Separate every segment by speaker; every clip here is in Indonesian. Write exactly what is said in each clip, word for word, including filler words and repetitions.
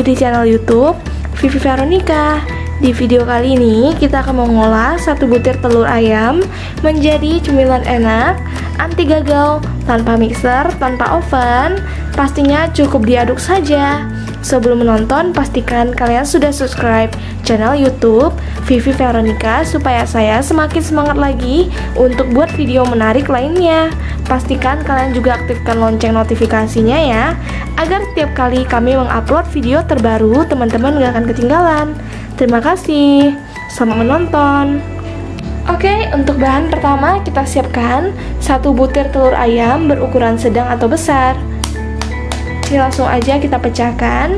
Speaker 1: di channel YouTube Vivi Veronica. Di video kali ini kita akan mengolah satu butir telur ayam menjadi cemilan enak, anti gagal, tanpa mixer, tanpa oven. Pastinya cukup diaduk saja. Sebelum menonton, pastikan kalian sudah subscribe channel YouTube Vivi Veronica supaya saya semakin semangat lagi untuk buat video menarik lainnya. Pastikan kalian juga aktifkan lonceng notifikasinya ya, agar setiap kali kami mengupload video terbaru, teman-teman gak akan ketinggalan. Terima kasih, selamat menonton. Oke, untuk bahan pertama kita siapkan satu butir telur ayam berukuran sedang atau besar. Ini langsung aja kita pecahkan.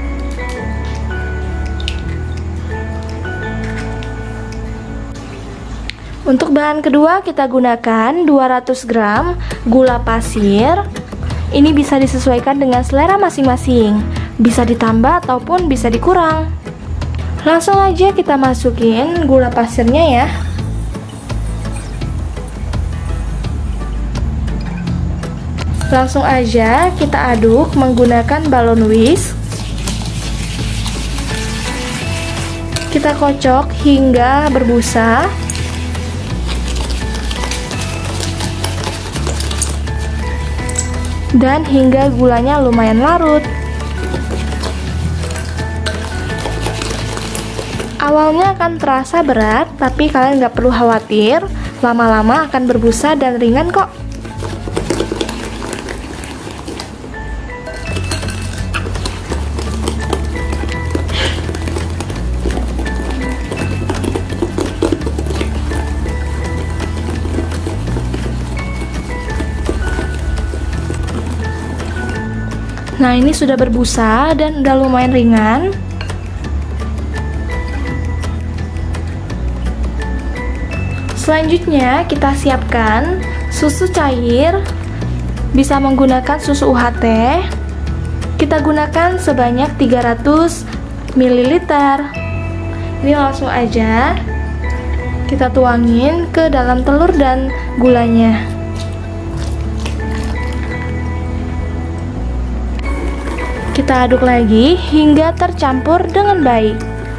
Speaker 1: Untuk bahan kedua kita gunakan dua ratus gram gula pasir. Ini bisa disesuaikan dengan selera masing-masing, bisa ditambah ataupun bisa dikurang. Langsung aja kita masukin gula pasirnya ya. Langsung aja kita aduk menggunakan balon whisk. Kita kocok hingga berbusa. Dan hingga gulanya lumayan larut. Awalnya akan terasa berat, tapi kalian nggak perlu khawatir. Lama-lama akan berbusa dan ringan kok. Nah, ini sudah berbusa dan udah lumayan ringan. Selanjutnya kita siapkan susu cair. Bisa menggunakan susu U H T. Kita gunakan sebanyak tiga ratus mililiter. Ini langsung aja kita tuangin ke dalam telur dan gulanya. Kita aduk lagi hingga tercampur dengan baik.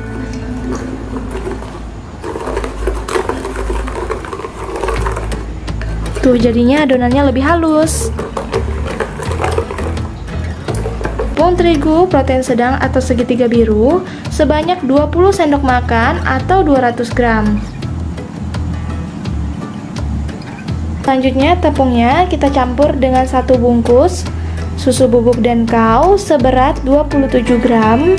Speaker 1: Tuh, jadinya adonannya lebih halus. Tepung terigu protein sedang atau segitiga biru sebanyak dua puluh sendok makan atau dua ratus gram. Selanjutnya tepungnya kita campur dengan satu bungkus susu bubuk dan kau seberat dua puluh tujuh gram.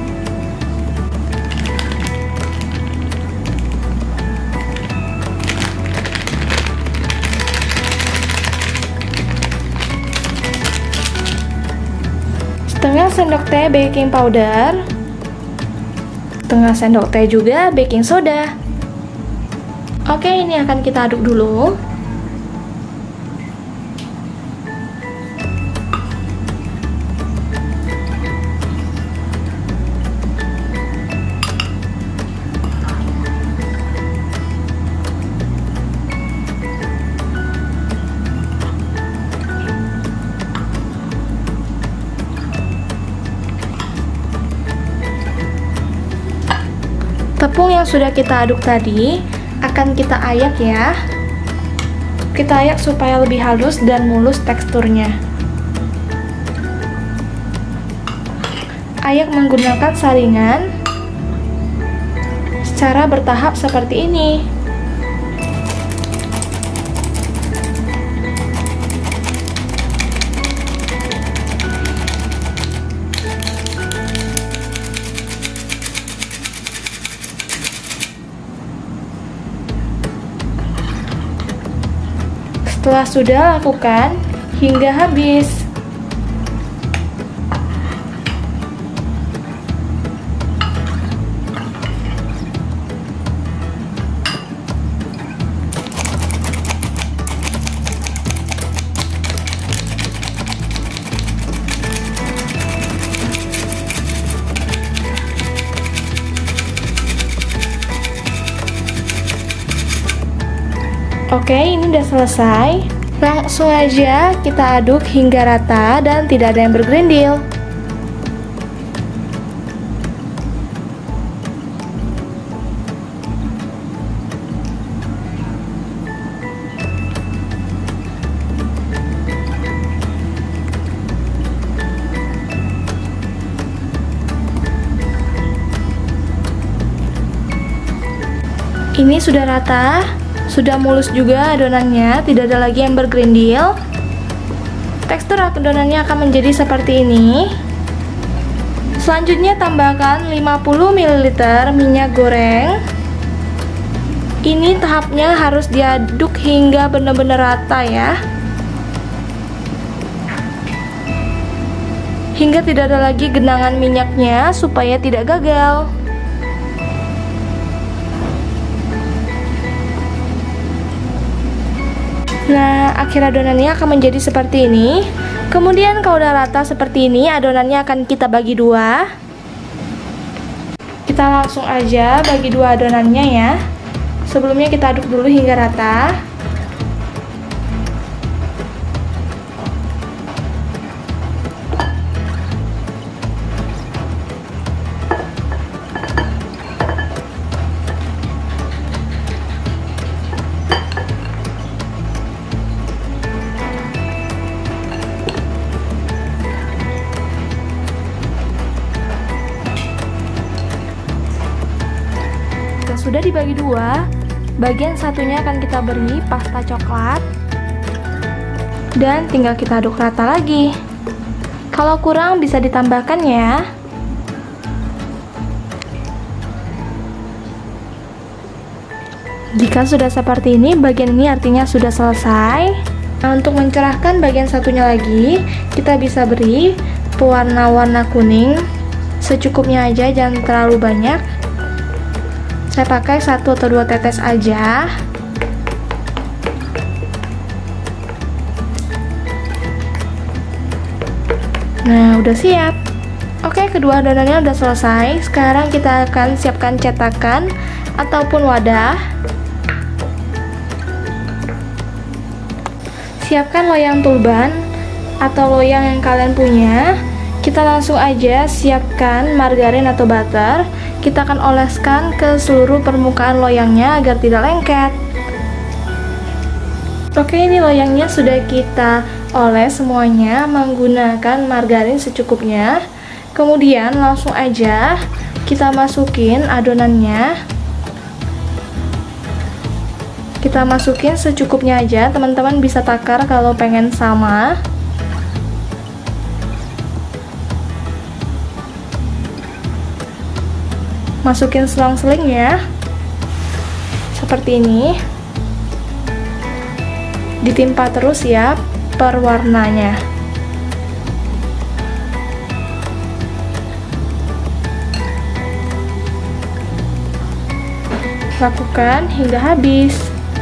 Speaker 1: Setengah sendok teh baking powder. Setengah sendok teh juga baking soda. Oke, ini akan kita aduk dulu. Tepung yang sudah kita aduk tadi akan kita ayak ya. Kita ayak supaya lebih halus dan mulus teksturnya. Ayak menggunakan saringan secara bertahap seperti ini. Setelah sudah lakukan hingga habis. Oke, ini udah selesai. Langsung aja kita aduk hingga rata dan tidak ada yang bergerindil. Ini sudah rata, sudah mulus juga adonannya, tidak ada lagi yang bergerindil. Tekstur adonannya akan menjadi seperti ini. Selanjutnya tambahkan lima puluh mililiter minyak goreng. Ini tahapnya harus diaduk hingga benar-benar rata ya, hingga tidak ada lagi genangan minyaknya supaya tidak gagal. Nah, akhir adonannya akan menjadi seperti ini. Kemudian kalau udah rata seperti ini, adonannya akan kita bagi dua. Kita langsung aja bagi dua adonannya ya. Sebelumnya kita aduk dulu hingga rata. Sudah dibagi dua, bagian satunya akan kita beri pasta coklat dan tinggal kita aduk rata lagi. Kalau kurang bisa ditambahkan ya. Jika sudah seperti ini, bagian ini artinya sudah selesai. Nah, untuk mencerahkan bagian satunya lagi, kita bisa beri pewarna warna kuning secukupnya aja, jangan terlalu banyak. Saya pakai satu atau dua tetes aja. Nah, udah siap. Oke, kedua adonannya udah selesai. Sekarang kita akan siapkan cetakan ataupun wadah. Siapkan loyang tulban atau loyang yang kalian punya. Kita langsung aja siapkan margarin atau butter. Kita akan oleskan ke seluruh permukaan loyangnya agar tidak lengket. Oke, ini loyangnya sudah kita oles semuanya menggunakan margarin secukupnya. Kemudian langsung aja kita masukin adonannya. Kita masukin secukupnya aja, teman-teman bisa takar kalau pengen sama. Masukin selang-seling ya, seperti ini. Ditimpa terus ya per warnanya. Lakukan hingga habis.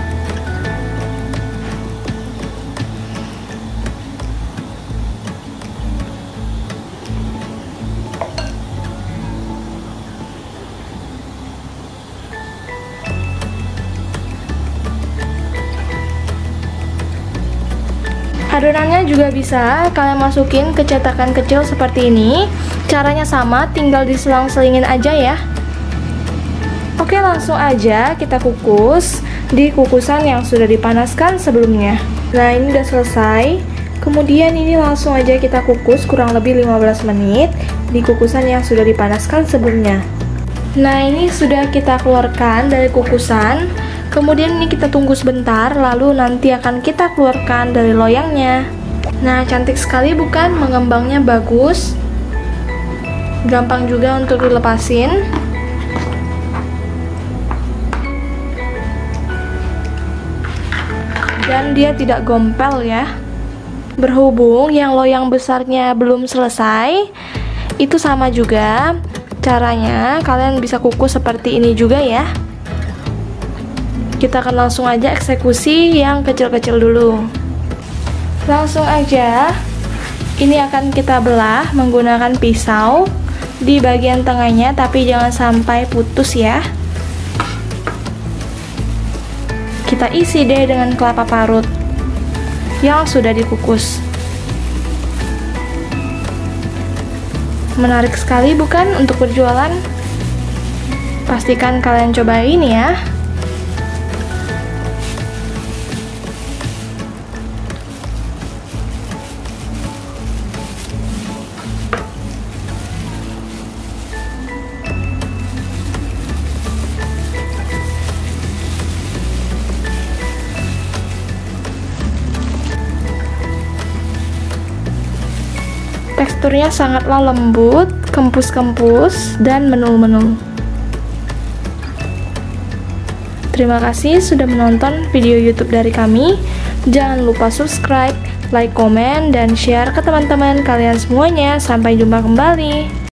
Speaker 1: Adonannya juga bisa kalian masukin ke cetakan kecil seperti ini. Caranya sama, tinggal diselang-selingin aja ya. Oke, langsung aja kita kukus di kukusan yang sudah dipanaskan sebelumnya. Nah, ini udah selesai. Kemudian ini langsung aja kita kukus kurang lebih lima belas menit di kukusan yang sudah dipanaskan sebelumnya. Nah, ini sudah kita keluarkan dari kukusan. Kemudian ini kita tunggu sebentar, lalu nanti akan kita keluarkan dari loyangnya. Nah, cantik sekali bukan? Mengembangnya bagus. Gampang juga untuk dilepasin. Dan dia tidak gompel ya. Berhubung yang loyang besarnya belum selesai, itu sama juga caranya, kalian bisa kukus seperti ini juga ya. Kita akan langsung aja eksekusi yang kecil-kecil dulu. Langsung aja, ini akan kita belah menggunakan pisau di bagian tengahnya, tapi jangan sampai putus ya. Kita isi deh dengan kelapa parut yang sudah dikukus. Menarik sekali bukan untuk berjualan? Pastikan kalian cobain ya. teksturnya sangatlah lembut, kempus-kempus, dan menul-menul. Terima kasih sudah menonton video YouTube dari kami. Jangan lupa subscribe, like, komen, dan share ke teman-teman kalian semuanya. Sampai jumpa kembali.